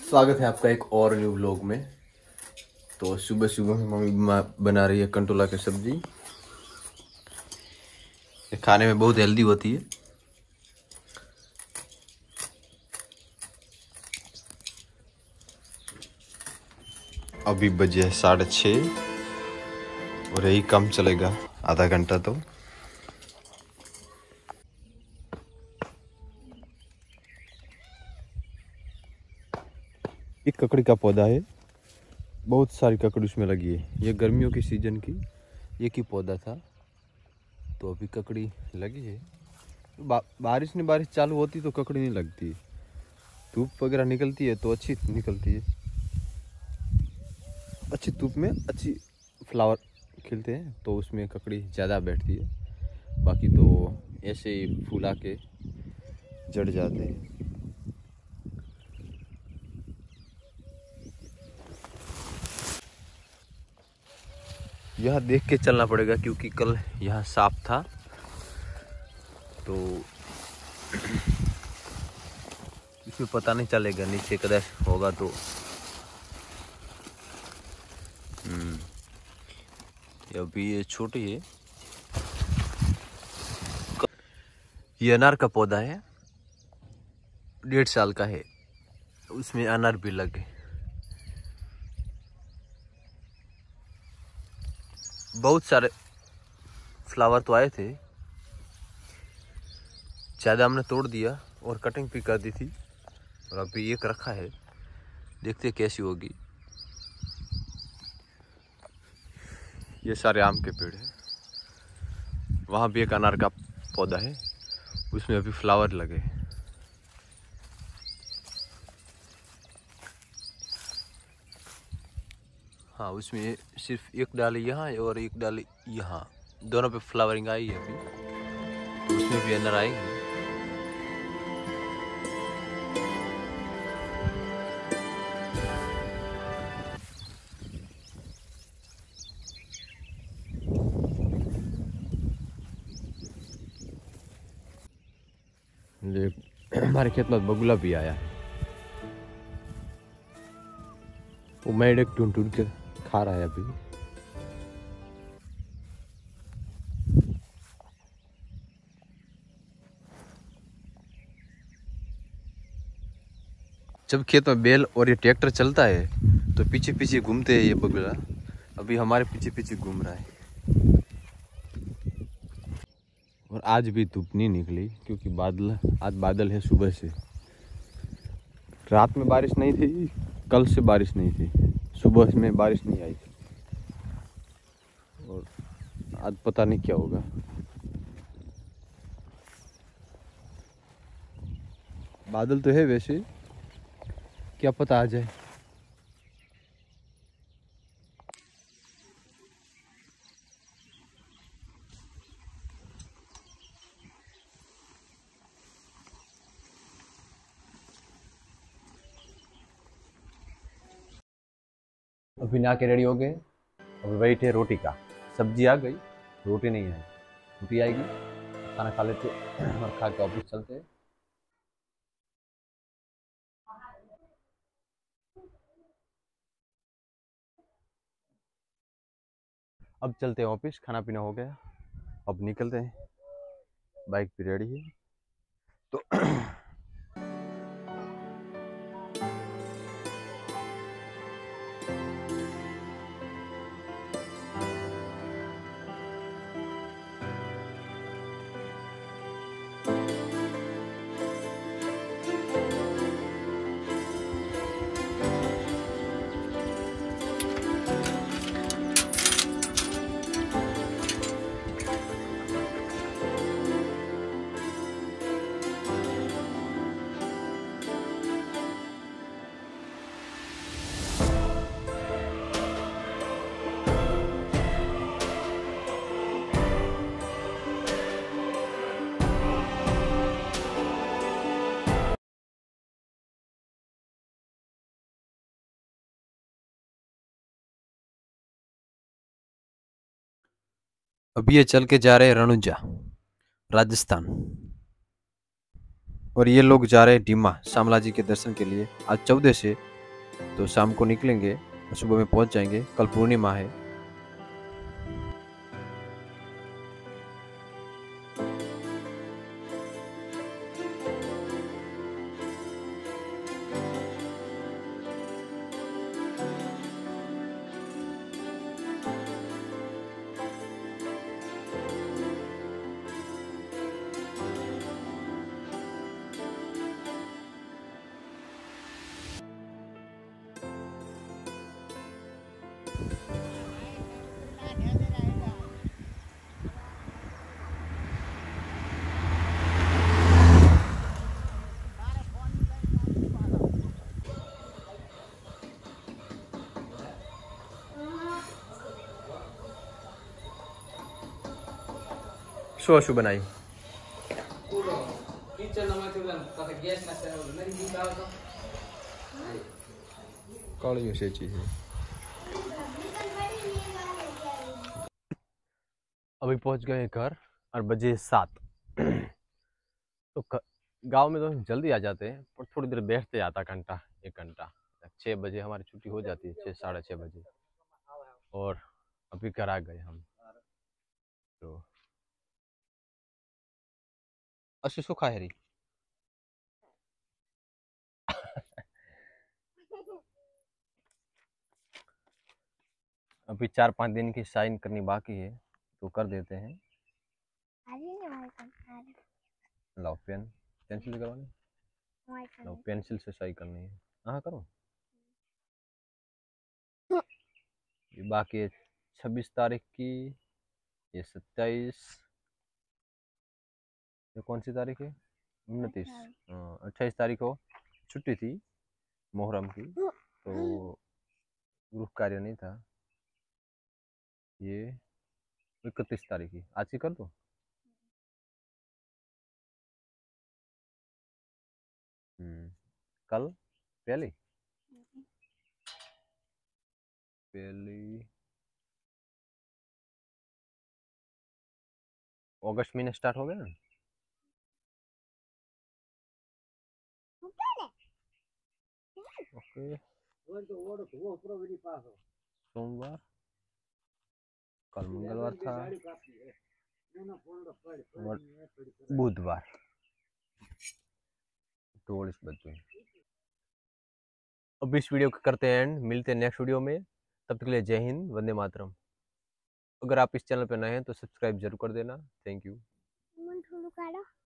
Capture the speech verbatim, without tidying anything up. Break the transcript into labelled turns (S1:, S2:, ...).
S1: स्वागत है आपका एक और न्यू व्लॉग में। तो सुबह सुबह मम्मी बना रही है कंटोला की सब्जी। ये खाने में बहुत हेल्दी होती है। अभी बजे है साढ़े छः और यही काम चलेगा आधा घंटा। तो एक ककड़ी का पौधा है, बहुत सारी ककड़ी उसमें लगी है। ये गर्मियों की सीजन की एक ही पौधा था, तो अभी ककड़ी लगी है। बा, बारिश में बारिश चालू होती तो ककड़ी नहीं लगती, धूप वगैरह निकलती है तो अच्छी निकलती है। अच्छी धूप में अच्छी फ्लावर खिलते हैं तो उसमें ककड़ी ज़्यादा बैठती है, बाकी तो ऐसे ही फूल आके जड़ जाते हैं। यह देख के चलना पड़ेगा क्योंकि कल यहाँ सांप था, तो इसमें पता नहीं चलेगा, नीचे कदर होगा तो। हम्म अभी ये छोटी है। ये अनार का पौधा है, डेढ़ साल का है, उसमें अनार भी लगे। बहुत सारे फ्लावर तो आए थे, ज़्यादा हमने तोड़ दिया और कटिंग भी कर दी थी, और अभी एक रखा है, देखते कैसी होगी। ये सारे आम के पेड़ हैं, वहाँ भी एक अनार का पौधा है, उसमें अभी फ्लावर लगे। हाँ, उसमें सिर्फ एक डाली यहाँ और एक डाली यहाँ, दोनों पे फ्लावरिंग आई है अभी, तो उसमें भी अनार आएंगे। हमारे खेत में बगुला भी आया है, वो मेढक ढूंढ ढूंढ के खा रहा है अभी। जब खेत में बैल और ये ट्रैक्टर चलता है तो पीछे पीछे घूमते हैं ये बगुला, अभी हमारे पीछे पीछे घूम रहा है। और आज भी धूप नहीं निकली क्योंकि बादल आज बादल है सुबह से। रात में बारिश नहीं थी, कल से बारिश नहीं थी, सुबह में बारिश नहीं आई थी, और आज पता नहीं क्या होगा। बादल तो है वैसे, क्या पता आ जाए। अभी नहा के रेडी हो गए, अभी वेट है रोटी का। सब्जी आ गई, रोटी नहीं आई, रोटी आएगी, खाना खा लेते और खा के ऑफिस चलते हैं। अब चलते हैं ऑफिस, खाना पीना हो गया, अब निकलते हैं, बाइक भी रेडी है तो अभी ये चल के जा रहे हैं रणुजा, राजस्थान, और ये लोग जा रहे हैं डीमा शामला जी के दर्शन के लिए। आज चौदह से तो शाम को निकलेंगे, सुबह में पहुंच जाएंगे। कल पूर्णिमा है। શું શું બનાવ્યું? કળિયું સેચી છે। अभी पहुंच गए घर और बजे सात। तो गांव में तो जल्दी आ जाते हैं, पर थोड़ी देर बैठते हैं, आधा घंटा एक घंटा। छः बजे हमारी छुट्टी हो जाती है, छः साढ़े छः बजे। और अभी घर आ गए हम। तो अशी सुखा है रही। अभी चार पांच दिन की साइन करनी बाकी है, तो कर देते हैं। लाओ पेन, पेंसिल करवानी, लाओ पेंसिल से सही करनी है। हाँ करो। ये बाकी है छब्बीस तारीख की, ये सत्ताईस, ये कौन सी तारीख है? उनतीस। हाँ अट्ठाईस तारीख को छुट्टी थी मोहर्रम की, तो गृह कार्य नहीं था। ये इकतीस तारीख की, आज की कर दो। हम्म कल पहली पहली अगस्त महीने स्टार्ट हो गया ना। ओके सोमवार, कल मंगलवार था, बुधवार चौबीस बजे। अब इस वीडियो को करते हैं एंड, मिलते हैं नेक्स्ट वीडियो में। तब तक के लिए जय हिंद, वंदे मातरम। अगर आप इस चैनल पर नए हैं तो सब्सक्राइब जरूर कर देना। Thank you.